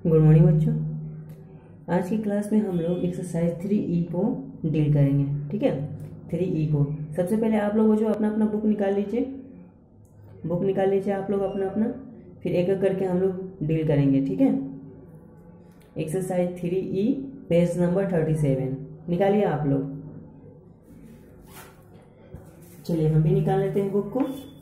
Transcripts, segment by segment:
Good morning बच्चों। आज की क्लास में हम लोग एक्सरसाइज 3E को डील करेंगे। ठीक है, 3E को सबसे पहले आप लोग जो अपना अपना बुक निकाल लीजिए आप लोग अपना अपना, फिर एक एक करके हम लोग डील करेंगे। ठीक है, एक्सरसाइज 3E पेज नंबर 37 निकालिए आप लोग। चलिए हम भी निकाल लेते हैं बुक को।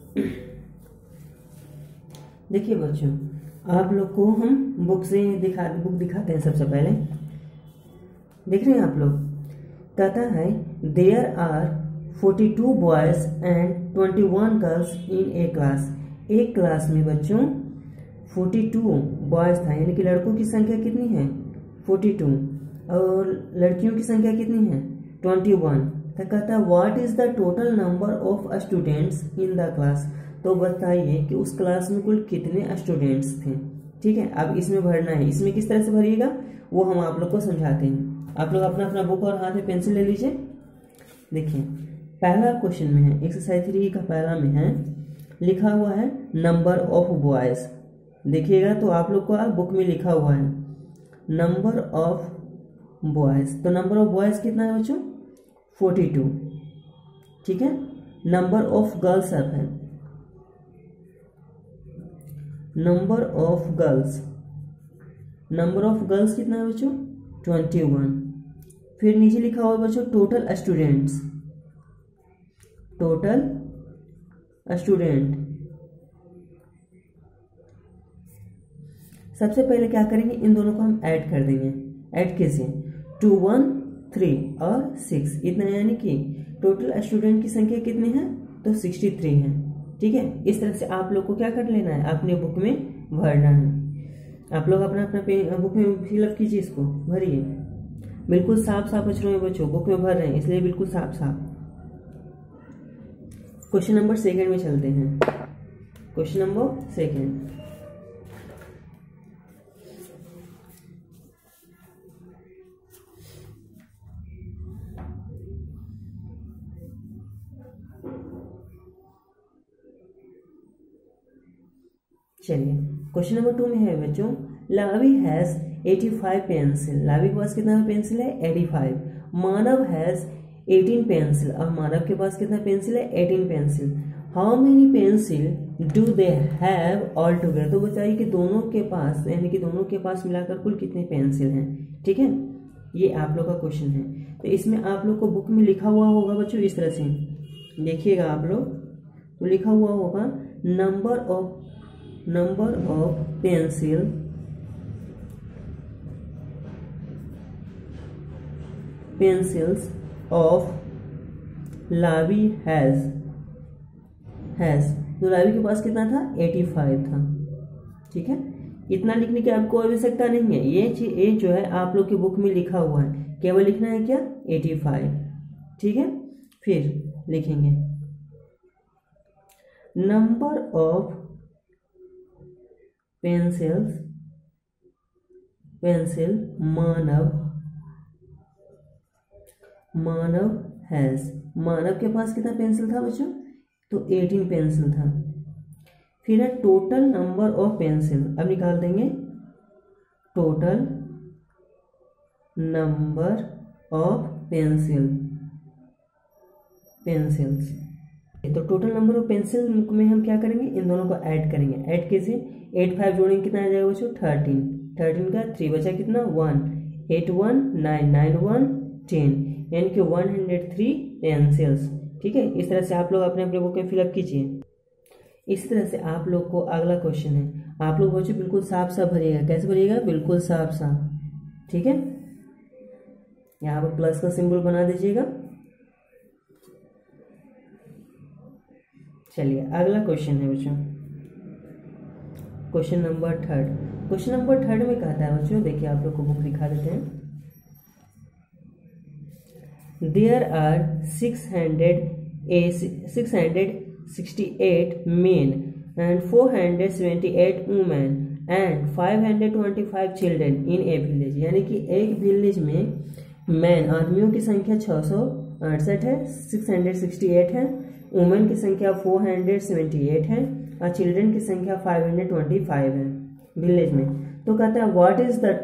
देखिए बच्चों, आप लोग को हम बुक दिखाते हैं। सबसे पहले देख रहे हैं आप लोग, कहता है there are 42 boys and 21 girls in a class. एक क्लास में बच्चों 42 बॉयज था, यानी कि लड़कों की संख्या कितनी है 42 और लड़कियों की संख्या कितनी है 21। तो कहता है what is the total number of students in the class. तो बताइए कि उस क्लास में कुल कितने स्टूडेंट्स थे। ठीक है, अब इसमें भरना है। इसमें किस तरह से भरिएगा वो हम आप लोग को समझाते हैं। आप लोग अपना अपना बुक और हाथ में पेंसिल ले लीजिए। देखिए पहला क्वेश्चन में है, एक्सरसाइज 3 का पहला में है, लिखा हुआ है नंबर ऑफ बॉयज। देखिएगा तो आप लोग को बुक में लिखा हुआ है नंबर ऑफ बॉयज। तो नंबर ऑफ बॉयज कितना है बच्चों 42। ठीक है, नंबर ऑफ गर्ल्स अब है, नंबर ऑफ गर्ल्स कितना है बच्चों 21। फिर नीचे लिखा हुआ है बच्चों टोटल स्टूडेंट। सबसे पहले क्या करेंगे, इन दोनों को हम ऐड कर देंगे। ऐड कैसे, 2 1 3 और 6 इतना, यानी कि टोटल स्टूडेंट की संख्या कितनी है तो 63 है। ठीक है, इस तरह से आप लोग को क्या कर लेना है, अपने बुक में भरना है। आप लोग अपना अपना बुक में फिलअप कीजिए, इसको भरिए बिल्कुल साफ साफ अक्षरों में बच्चों बुक में भर रहे हैं, इसलिए बिल्कुल साफ साफ। क्वेश्चन नंबर 2 में चलते हैं। क्वेश्चन नंबर 2, चलिए क्वेश्चन नंबर 2 में है बच्चों, लावी हैज 85 पेंसिल। लावी के पास कितना पेंसिल है 85। मानव हैज 18 पेंसिल, और मानव के पास कितना पेंसिल है 18 pencil. How many pencil do they have all together. तो बताइए कि दोनों के पास, यानी कि दोनों के पास मिलाकर कुल कितने पेंसिल हैं। ठीक है, ये आप लोग का क्वेश्चन है। तो इसमें आप लोग को बुक में लिखा हुआ होगा बच्चों, इस तरह से देखिएगा आप लोग, तो लिखा हुआ होगा number of pencils of Lavi has. तो लावी के पास कितना था 85 था। ठीक है, इतना लिखने की आपको आवश्यकता नहीं है। ये जो है आप लोग की बुक में लिखा हुआ है, केवल लिखना है क्या 85। ठीक है, फिर लिखेंगे number of pencil Manav has. Manav के पास कितना पेंसिल था बच्चों तो 18 पेंसिल था। फिर है टोटल नंबर ऑफ पेंसिल। अब निकाल देंगे टोटल नंबर ऑफ पेंसिल्स। तो टोटल नंबर ऑफ पेंसिल में हम क्या करेंगे, इन दोनों को ऐड करेंगे। ऐड कैसे, 8 5 जोड़ेंगे कितना आ जाएगा बच्चों 13 का 3 बचा कितना 1, 8 1 9 9 1 10, यानी कि 103 पेंसिल्स। ठीक है, इस तरह से आप लोग अपने अपने बुक में फिलअप कीजिए। इस तरह से आप लोग को अगला क्वेश्चन है, आप लोग बच्चों बिल्कुल साफ साफ भरिएगा। कैसे भरिएगा, बिल्कुल साफ साफ। ठीक है, यहाँ पर प्लस का सिंबल बना दीजिएगा। चलिए अगला क्वेश्चन है बच्चों, क्वेश्चन नंबर 3। क्वेश्चन नंबर 3 में कहता है बच्चों, देखिए आप लोग को बुक दिखा देते हैं। There are 668 men and 478 women and 525 children in a village। यानी कि एक विलेज में मैन आदमियों की संख्या 668 है, 668 है, वुमेन की संख्या 478 है और चिल्ड्रन की संख्या 525 है विलेज में। तो कहता है what is the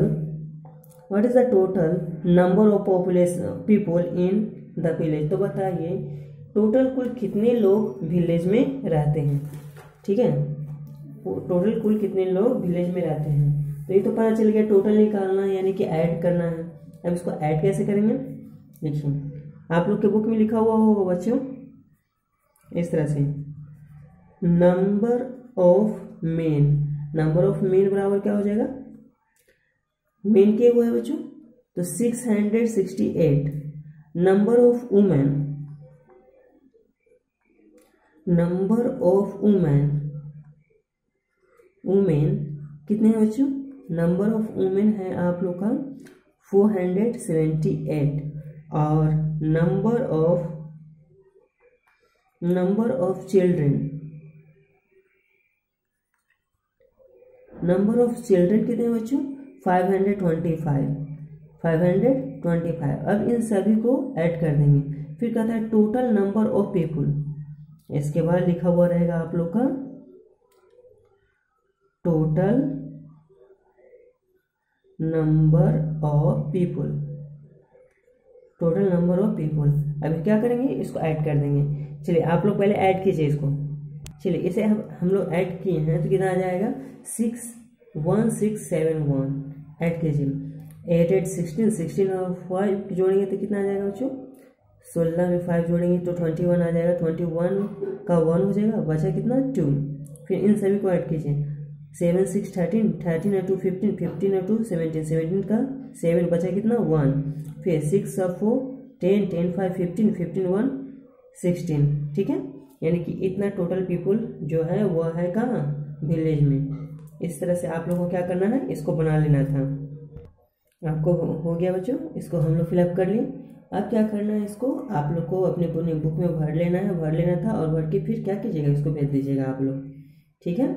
total number of population people in the village. तो बताइए टोटल कुल कितने लोग विलेज में रहते हैं। ठीक है, टोटल कुल कितने लोग विलेज में रहते हैं। तो ये तो पता चल गया, टोटल निकालना है यानी कि ऐड करना है। अब इसको ऐड कैसे करेंगे, देखिए आप लोग के बुक में लिखा हुआ होगा बच्चों इस तरह से, नंबर ऑफ मेन बराबर क्या हो जाएगा, मेन के हुआ है बच्चों तो 668। नंबर ऑफ वुमेन कितने हैं बच्चों, नंबर ऑफ वुमेन है आप लोग का 478। और नंबर ऑफ चिल्ड्रन कितने हैं बच्चों 525। अब इन सभी को ऐड कर देंगे। फिर कहता है टोटल नंबर ऑफ पीपुल, इसके बाद लिखा हुआ रहेगा आप लोग का टोटल नंबर ऑफ पीपल। अभी क्या करेंगे, इसको ऐड कर देंगे। चलिए आप लोग पहले ऐड कीजिए इसको। चलिए इसे हम लोग ऐड किए हैं तो कितना आ जाएगा 61671। ऐड कीजिए 8 8 16 और 5 जोड़ेंगे तो कितना आ जाएगा बच्चों, 16 में 5 जोड़ेंगे तो 21 आ जाएगा। 21 का 1 हो जाएगा, बचा कितना 2। फिर इन सभी को ऐड कीजिए 7 6 13, 13 और 2 15, 15 और 2 17, 17 का 7 बचा कितना 1। फिर 6 और 4 10, 10 5 15, 15 1 16। ठीक है, यानी कि इतना टोटल पीपल जो है वो है कहाँ, विलेज में। इस तरह से आप लोगों को क्या करना है, इसको बना लेना था। आपको हो गया बच्चों, इसको हम लोग फिलअप कर लिए। अब क्या करना है, इसको आप लोग को अपने बुक में भर लेना था और भर के फिर क्या कीजिएगा, इसको भेज दीजिएगा आप लोग। ठीक है,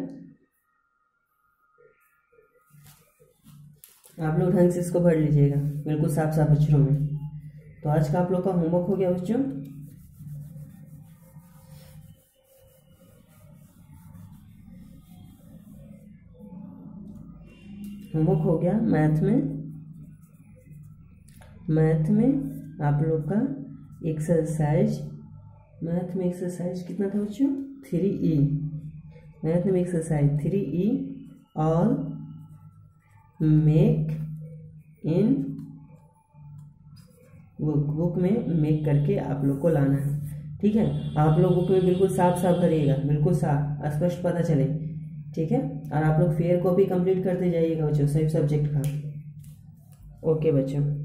आप लोग ढंग से इसको भर लीजिएगा बिल्कुल साफ साफ अक्षरों में। तो आज का आप लोग का होमवर्क हो गया बच्चों। होमवर्क हो गया मैथ में आप लोग का एक्सरसाइज, मैथ में एक्सरसाइज कितना था बच्चों 3E। मैथ में exercise 3E all make in book में मेक करके आप लोग को लाना है। ठीक है, आप लोग बुक में बिल्कुल साफ साफ करिएगा, बिल्कुल साफ स्पष्ट पता चले। ठीक है, और आप लोग फेयर को भी कंप्लीट करते जाइएगा बच्चों सभी सब्जेक्ट का। ओके बच्चों।